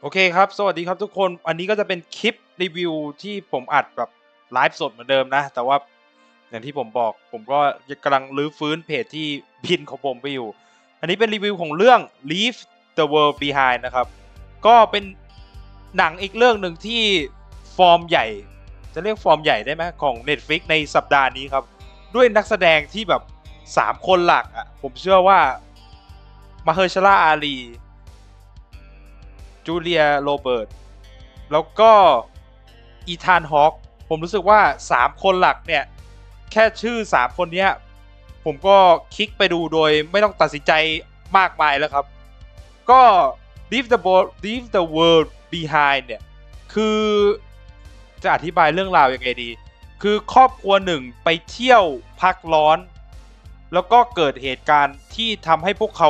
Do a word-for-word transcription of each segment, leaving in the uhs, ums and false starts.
โอเคครับสวัสดีครับทุกคนอันนี้ก็จะเป็นคลิปรีวิวที่ผมอัดแบบไลฟ์สดเหมือนเดิมนะแต่ว่าอย่างที่ผมบอกผมก็กำลังรื้อฟื้นเพจที่บินของผมไปอยู่อันนี้เป็นรีวิวของเรื่อง Leave the World Behind นะครับก็เป็นหนังอีกเรื่องหนึ่งที่ฟอร์มใหญ่จะเรียกฟอร์มใหญ่ได้ไหมของ Netflix ในสัปดาห์นี้ครับด้วยนักแสดงที่แบบสามคนหลักอ่ะผมเชื่อว่ามาเฮอร์ชาลาอาลีจูเลียโรเบิร์ตแล้วก็อีธานฮอคผมรู้สึกว่าสามคนหลักเนี่ยแค่ชื่อสามคนนี้ผมก็คลิกไปดูโดยไม่ต้องตัดสินใจมากมายแล้วครับก็ Leave the World Leave the World Behind เนี่ยคือจะอธิบายเรื่องราวยังไงดีคือครอบครัวหนึ่งไปเที่ยวพักร้อนแล้วก็เกิดเหตุการณ์ที่ทำให้พวกเขา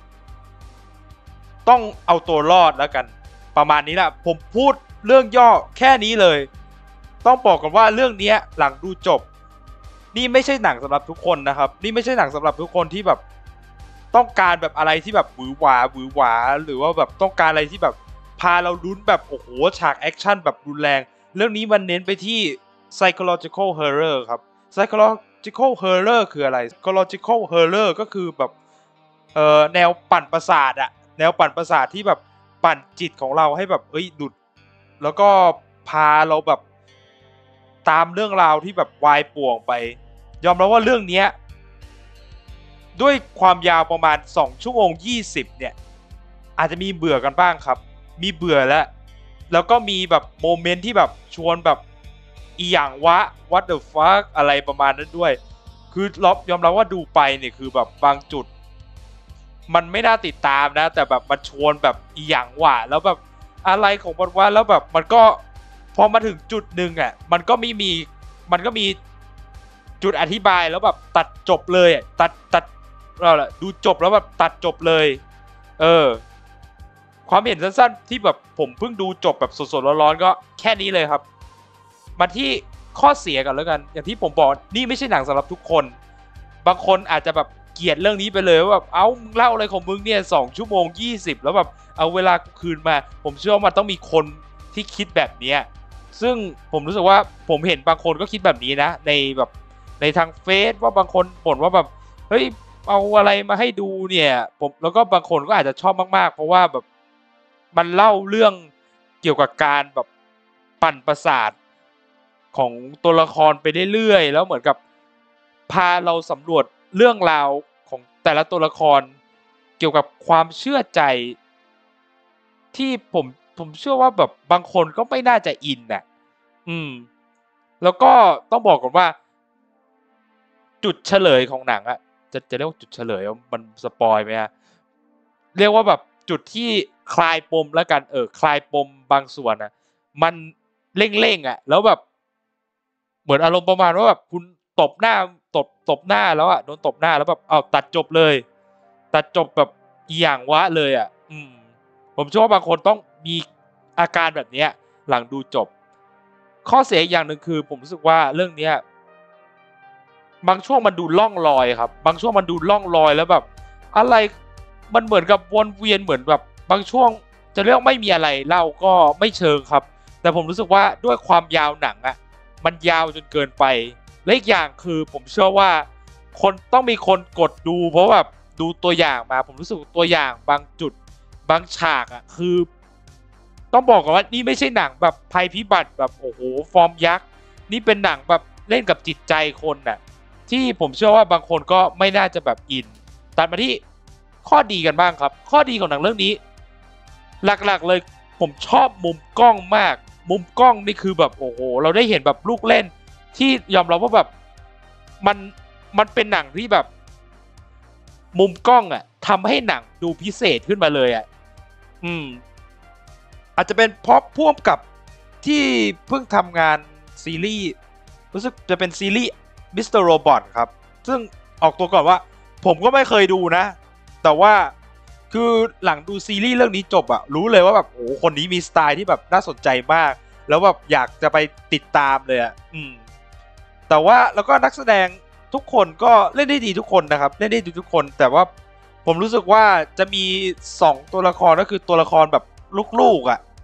ต้องเอาตัวรอดแล้วกันประมาณนี้แหละผมพูดเรื่องย่อแค่นี้เลยต้องบอกกันว่าเรื่องนี้หลังดูจบนี่ไม่ใช่หนังสำหรับทุกคนนะครับนี่ไม่ใช่หนังสำหรับทุกคนที่แบบต้องการแบบอะไรที่แบบหวือหวาหวือหวาหรือว่าแบบต้องการอะไรที่แบบพาเราลุ้นแบบโอ้โหฉากแอคชั่นแบบรุนแรงเรื่องนี้มันเน้นไปที่ psychological horror ครับ psychological horror คืออะไร psychological horror ก็คือแบบเอ่อแนวปั่นประสาทอะแนวปั่นประสาทที่แบบปั่นจิตของเราให้แบบเอ้ยหลุดแล้วก็พาเราแบบตามเรื่องราวที่แบบวายป่วงไปยอมรับว่าเรื่องนี้ด้วยความยาวประมาณสองชั่วโมงยี่สิบเนี่ยอาจจะมีเบื่อกันบ้างครับมีเบื่อแล้วแล้วก็มีแบบโมเมนต์ที่แบบชวนแบบอีหยังวะ what the fuck อะไรประมาณนั้นด้วยคือยอมรับว่าดูไปเนี่ยคือแบบบางจุดมันไม่น่าติดตามนะแต่แบบมันชวนแบบอีหยังวะแล้วแบบอะไรของมันวะแล้วแบบมันก็พอมาถึงจุดหนึ่งอ่ะมันก็ไม่มีมันก็มีจุดอธิบายแล้วแบบตัดจบเลยอ่ะตัดตัดเราแหละดูจบแล้วแบบตัดจบเลยเออความเห็นสั้นๆที่แบบผมเพิ่งดูจบแบบสดๆร้อนๆก็แค่นี้เลยครับมาที่ข้อเสียกันแล้วกันอย่างที่ผมบอกนี่ไม่ใช่หนังสำหรับทุกคนบางคนอาจจะแบบเกลียดเรื่องนี้ไปเลยว่าแบบเอ้ามึงเล่าอะไรของมึงเนี่ยสองชั่วโมงยี่สิบแล้วแบบเอาเวลาคืนมาผมเชื่อว่ามันต้องมีคนที่คิดแบบนี้ซึ่งผมรู้สึกว่าผมเห็นบางคนก็คิดแบบนี้นะในแบบในทางเฟซว่าบางคนบ่นว่าแบบเฮ้ยเอาอะไรมาให้ดูเนี่ยผมแล้วก็บางคนก็อาจจะชอบมากๆเพราะว่าแบบมันเล่าเรื่องเกี่ยวกับการแบบปั่นประสาทของตัวละครไปเรื่อยๆแล้วเหมือนกับพาเราสำรวจเรื่องราวของแต่ละตัวละครเกี่ยวกับความเชื่อใจที่ผมผมเชื่อว่าแบบบางคนก็ไม่น่าจะอินน่ะอืมแล้วก็ต้องบอกก่อนว่าจุดเฉลยของหนังอะจะจะเรียกว่าจุดเฉลยมันสปอยไหมฮะเรียกว่าแบบจุดที่คลายปมแล้วกันเออคลายปมบางส่วนอะมันเร่งๆอะแล้วแบบเหมือนอารมณ์ประมาณว่าแบบคุณตบหน้าตบตบหน้าแล้วอะโดนตบหน้าแล้วแบบอ้าวตัดจบเลยตัดจบแบบอีหยังวะเลยอะอืมผมเชื่อว่าบางคนต้องมีอาการแบบเนี้ยหลังดูจบข้อเสียอีกอย่างหนึ่งคือผมรู้สึกว่าเรื่องเนี้ยบางช่วงมันดูล่องลอยครับบางช่วงมันดูล่องลอยแล้วแบบอะไรมันเหมือนกับวนเวียนเหมือนแบบบางช่วงจะเรียกไม่มีอะไรเล่าก็ไม่เชิงครับแต่ผมรู้สึกว่าด้วยความยาวหนังอะมันยาวจนเกินไปและอีกอย่างคือผมเชื่อว่าคนต้องมีคนกดดูเพราะแบบดูตัวอย่างมาผมรู้สึกตัวอย่างบางจุดบางฉากอะคือต้องบอกก่อนว่านี่ไม่ใช่หนังแบบภัยพิบัติแบบโอ้โหฟอร์มยักษ์นี่เป็นหนังแบบเล่นกับจิตใจคนน่ะที่ผมเชื่อว่าบางคนก็ไม่น่าจะแบบอินตัดมาที่ข้อดีกันบ้างครับข้อดีของหนังเรื่องนี้หลักๆเลยผมชอบมุมกล้องมากมุมกล้องนี่คือแบบโอ้โหเราได้เห็นแบบลูกเล่นที่ยอมรับว่าแบบมันมันเป็นหนังที่แบบมุมกล้องอะทำให้หนังดูพิเศษขึ้นมาเลยอะอืมอาจจะเป็นเพราะพ่วงกับที่เพิ่งทำงานซีรีส์รู้สึกจะเป็นซีรีส์ มิสเตอร์ Robot ครับซึ่งออกตัวก่อนว่าผมก็ไม่เคยดูนะแต่ว่าคือหลังดูซีรีส์เรื่องนี้จบอะรู้เลยว่าแบบโอ้คนนี้มีสไตล์ที่แบบน่าสนใจมากแล้วแบบอยากจะไปติดตามเลยอะอืมแต่ว่าแล้วก็นักแสดงทุกคนก็เล่นได้ดีทุกคนนะครับเล่นได้ดีทุกคนแต่ว่าผมรู้สึกว่าจะมีสองตัวละครก็คือตัวละครแบบลูกๆอ่ะ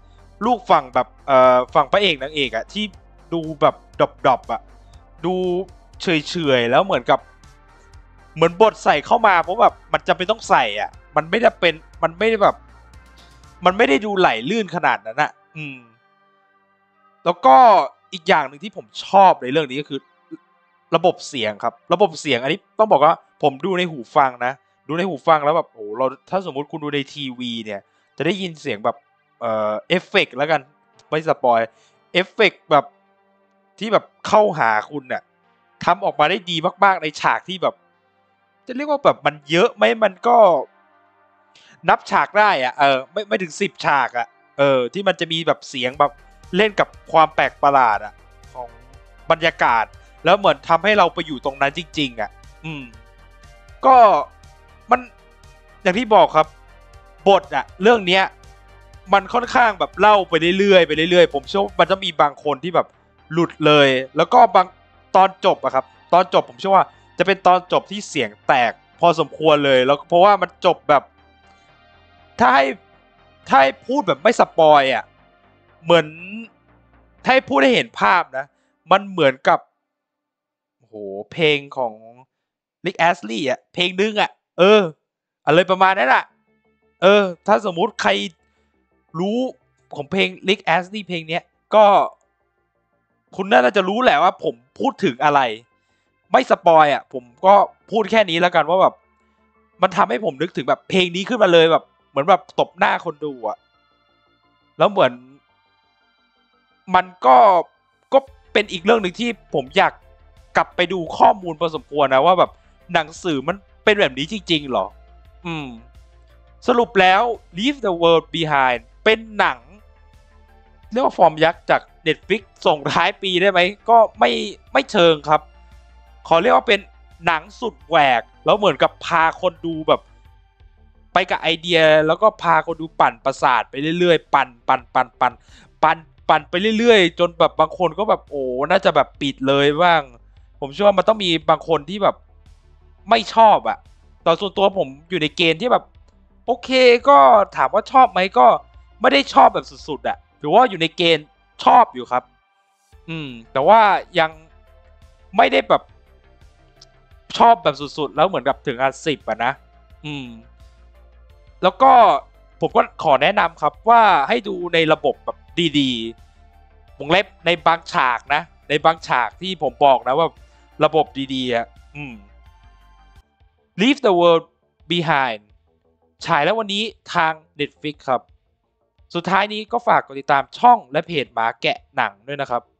ลูกฝั่งแบบเอ่อฝั่งพระเอกนางเอกอะที่ดูแบบดรอปๆอะดูเฉยๆแล้วเหมือนกับเหมือนบทใส่เข้ามาเพราะแบบมันจำเป็นต้องใส่อ่ะมันไม่ได้เป็นมันไม่ได้แบบมันไม่ได้ดูไหลลื่นขนาดนั้นอะอืมแล้วก็อีกอย่างหนึ่งที่ผมชอบในเรื่องนี้ก็คือระบบเสียงครับระบบเสียงอันนี้ต้องบอกว่าผมดูในหูฟังนะดูในหูฟังแล้วแบบโอ้เราถ้าสมมุติคุณดูในทีวีเนี่ยจะได้ยินเสียงแบบเอ่อเอฟเฟกต์แล้วกันไม่สปอยเอฟเฟกต์แบบที่แบบเข้าหาคุณน่ะทำออกมาได้ดีมากๆในฉากที่แบบจะเรียกว่าแบบมันเยอะไหมมันก็นับฉากได้อะเออไม่ไม่ถึงสิบฉากอะเออที่มันจะมีแบบเสียงแบบเล่นกับความแปลกประหลาดอะของบรรยากาศแล้วเหมือนทำให้เราไปอยู่ตรงนั้นจริงๆอะอืมก็มันอย่างที่บอกครับบทอะเรื่องเนี้ยมันค่อนข้างแบบเล่าไปเรื่อยๆไปเรื่อยๆผมเชื่อว่ามันจะมีบางคนที่แบบหลุดเลยแล้วก็บางตอนจบอะครับตอนจบผมเชื่อว่าจะเป็นตอนจบที่เสียงแตกพอสมควรเลยแล้วเพราะว่ามันจบแบบถ้าให้ถ้าให้พูดแบบไม่สปอยอะเหมือนถ้าให้พูดให้เห็นภาพนะมันเหมือนกับโอ้โหเพลงของริกแอสลี่อะเพลงนึงอะเอออะไรประมาณนั้นอะเออถ้าสมมุติใครรู้ของเพลงริกแอสลี่เพลงเนี้ยก็คุณน่าจะรู้แหละว่าผมพูดถึงอะไรไม่สปอยอะผมก็พูดแค่นี้แล้วกันว่าแบบมันทำให้ผมนึกถึงแบบเพลงนี้ขึ้นมาเลยแบบเหมือนแบบตบหน้าคนดูอะแล้วเหมือนมันก็ก็เป็นอีกเรื่องหนึ่งที่ผมอยากกลับไปดูข้อมูลพอสมควรนะว่าแบบหนังสือมันเป็นแบบนี้จริงๆเหรออืมสรุปแล้ว Leave the World Behind เป็นหนังเรียกว่าฟอร์มยักษ์จาก Netflix ส่งท้ายปีได้ไหมก็ไม่ไม่เชิงครับขอเรียกว่าเป็นหนังสุดแหวกแล้วเหมือนกับพาคนดูแบบไปกับไอเดียแล้วก็พาคนดูปั่นประสาทไปเรื่อยๆปั่นปั่นปั่นปั่นปั่นปั่นไปเรื่อยๆจนแบบบางคนก็แบบโอ้น่าจะแบบปิดเลยบ้างผมเชื่อว่ามันต้องมีบางคนที่แบบไม่ชอบอะแต่ส่วนตัวผมอยู่ในเกณฑ์ที่แบบโอเคก็ถามว่าชอบไหมก็ไม่ได้ชอบแบบสุดๆอะถือว่าอยู่ในเกณฑ์ชอบอยู่ครับอืมแต่ว่ายังไม่ได้แบบชอบแบบสุดๆแล้วเหมือนกับถึงอันสิบอะนะอืมแล้วก็ผมก็ขอแนะนำครับว่าให้ดูในระบบแบบดีๆวงเล็บในบางฉากนะในบางฉากที่ผมบอกนะว่าระบบดีๆอ่ะอืม Leave the World Behind ฉายแล้ววันนี้ทาง Netflix ครับสุดท้ายนี้ก็ฝากกดติดตามช่องและเพจหมาแกะหนังด้วยนะครับ